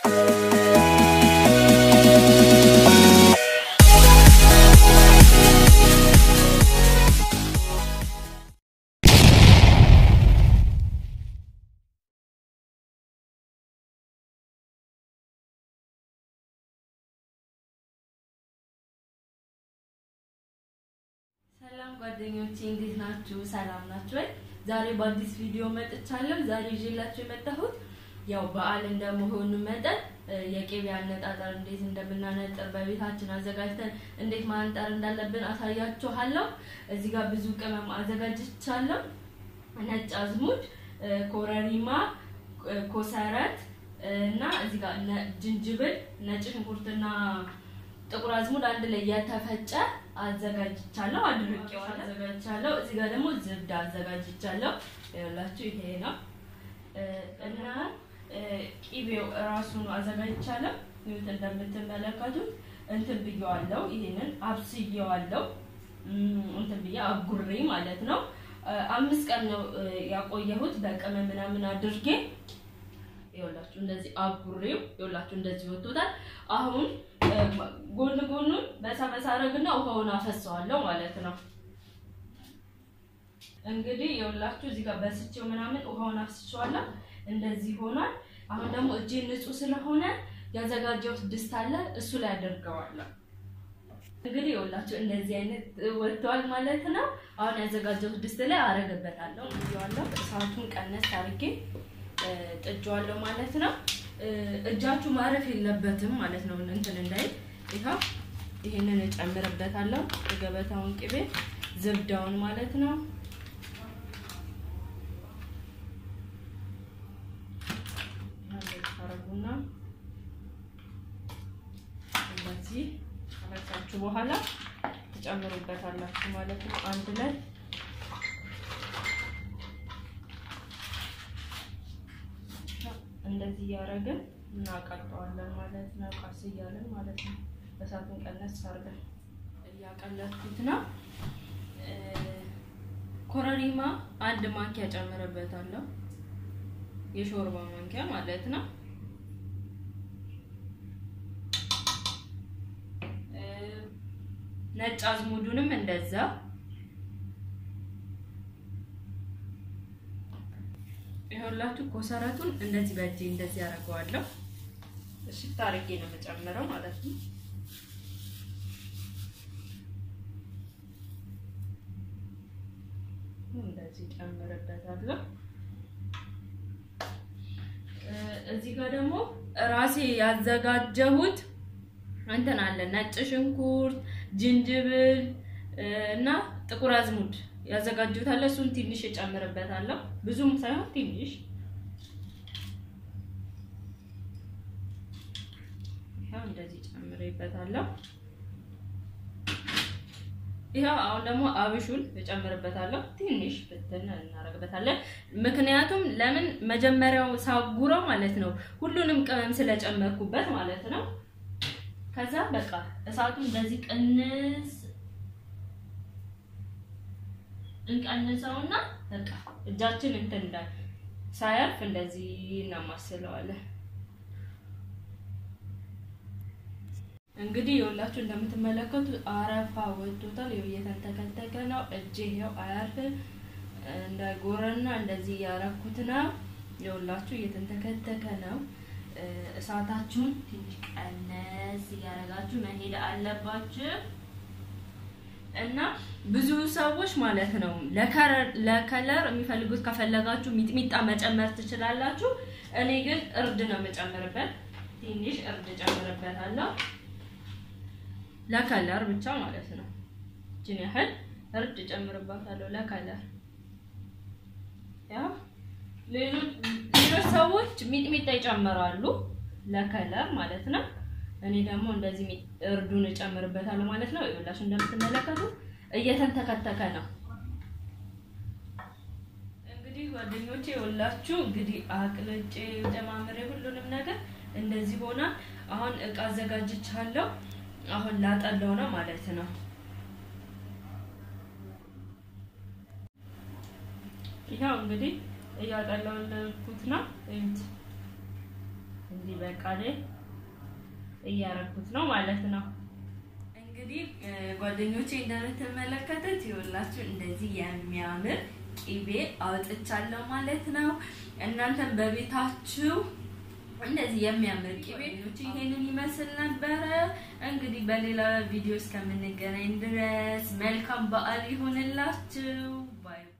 ሰላም ጓደኞቼ እንዴት ናችሁ? ሰላም ናችሁ ወይ? ዛሬ በአዲስ ቪዲዮ መጥቻለሁ። ዛሬ ይዤላችሁ የመጣሁት ያው በዓል እንደመሆኑ መጠን የቅቤ አነጣጠር እንዴት እንደምናነጥር በቤታችን አዘጋጅተን እንዴት ማንጠር እንዳለብን አሳያችኋለሁ። እዚህ ጋር ብዙ ቅመም አዘጋጅቻለሁ። ነጭ አዝሙድ፣ ኮረሪማ፣ ኮሰረት እና እዚህ ጋር ዝንጅብል፣ ነጭ ሽንኩርትና ጥቁር አዝሙድ አንድ ላይ የተፈጨ አዘጋጅቻለሁ። አዘጋጅቻለሁ። እዚህ ጋር ደግሞ ዝብዳ አዘጋጅቻለሁ። ይኸውላችሁ ይሄ ነው እና ቅቤው ራሱን አዘጋጅቻለሁ። ይሁን እንደምትመለከቱት እንትን ብየዋለሁ። ይሄንን አብስየዋለሁ። እንትን ብያ አጉሬ ማለት ነው። 5 ቀን ነው ያቆየሁት በቅመም ምናምን አድርጌ። ይኸውላችሁ እንደዚህ አጉሬው ይኸውላችሁ እንደዚህ ወጥቷል። አሁን ጎን ጎኑን በሳበሳ አረግና ውሃውን አፈሰዋለሁ ማለት ነው። እንግዲህ ይኸውላችሁ እዚህ ጋር በስቼው ምናምን ውሃውን አፍስቼዋለሁ። እንደዚህ ሆኗል። አሁን ደግሞ እጄ ንጹህ ስለሆነ ያዘጋጀሁት ድስት አለ እሱ ላይ አደርገዋለሁ። እንግዲህ ይኸውላችሁ እንደዚህ አይነት ወጥቷል ማለት ነው። አሁን ያዘጋጀሁት ድስት ላይ አረግበታለሁ። ይኸውላችሁ እሳቱን ቀነስ አድርጌ ጥጃዋለሁ ማለት ነው። እጃችሁ ማረፍ የለበትም ማለት ነው። እንትን እንዳይል ይሄንን እጨምርበታለሁ። የገበታውን ቅቤ ዝብዳውን ማለት ነው። አረጉና እንደዚህ አረጋችሁ በኋላ ትጨምሩበታላችሁ ማለት ነው። አንድ ላይ እንደዚህ ያረጋን እናቀልጠዋለን ማለት ነው። ቀስ እያለን ማለት ነው። በሳቱን ቀነስ አድርገን ያቀለጥኩት ነው። ኮረሪማ አንድ ማንኪያ ጨምረበታለሁ። የሾርባ ማንኪያ ማለት ነው። ነጭ አዝሙዱንም እንደዛ ይኸውላችሁ ኮሰረቱን እንደዚህ በእጄ እንደዚህ አደርገዋለሁ። እሺ ታርጌ ነው መጨመረው ማለት ነው። እንደዚህ ጨምረበታለሁ። እዚህ ጋር ደግሞ ራሴ ያዘጋጀሁት እንትን አለ ነጭ ሽንኩርት፣ ዝንጅብል እና ጥቁር አዝሙድ ያዘጋጀሁት አለ። እሱን ትንሽ እጨምርበታለሁ። ብዙም ሳይሆን ትንሽ ያው እንደዚህ ጨምሬበታለሁ። ይሄው አሁን ደግሞ አብሹን እጨምርበታለሁ። ትንሽ በተና እናረግበታለን። ምክንያቱም ለምን መጀመሪያው ሳጉረው ማለት ነው ሁሉንም ቅመም ስለጨመርኩበት ማለት ነው። ከዛ በቃ እሳቱን እንደዚህ እንቀንሰውና በቃ እጃችን እንትን እንዳል ሳያርፍ እንደዚህ እናማስለዋለን። እንግዲህ ይኸውላችሁ እንደምትመለከቱት አረፋ ወጥቷል። እየተንተከተከ ነው። እጄ ይሄው አያርፍ እንዳይጎረና እንደዚህ ያረኩት ነው። ይኸውላችሁ እየተንተከተከ ነው። እሳታችሁን ትንሽ ቀነስ ያረጋችሁ መሄድ አለባችሁ። እና ብዙ ሰዎች ማለት ነው ለከለር የሚፈልጉት ከፈለጋችሁ ሚጥሚጣ መጨመር ትችላላችሁ። እኔ ግን እርድ ነው መጨመርበት። ትንሽ እርድ ጨምርበታለሁ ለከለር ብቻ ማለት ነው። እቺን ያህል እርድ ጨምርበታለሁ ለከለር። ያው ሌሎች ሰዎች ሚጥሚጣ ይጨምራሉ ለከለር ማለት ነው። እኔ ደግሞ እንደዚህ እርዱን እጨምርበታለሁ ማለት ነው። ይኸውላችሁ እንደምትመለከቱት እየተንተከተከ ነው። እንግዲህ ጓደኞቼ ይኸውላችሁ እንግዲህ አቅልጬ ጨማምሬ ሁሉንም ነገር እንደዚህ ሆና አሁን እቃ አዘጋጅቻለሁ። አሁን ላጠለው ነው ማለት ነው። ይሄው እንግዲህ እያጠለውኩት ነው። እዩት እንዴ ይበቃል እያረኩት ነው ማለት ነው እንግዲህ ጓደኞቼ እንደምትመለከቱት ይኸውላችሁ እንደዚህ የሚያምር ቂቤ አውጥቻለሁ ማለት ነው እናንተም በቤታችሁ እንደዚህ የሚያምር ቂቤ ይሄንን ይመስል ነበር እንግዲህ በሌላ ቪዲዮ እስከምንገናኝ ድረስ መልካም በዓል ይሁንላችሁ ባይ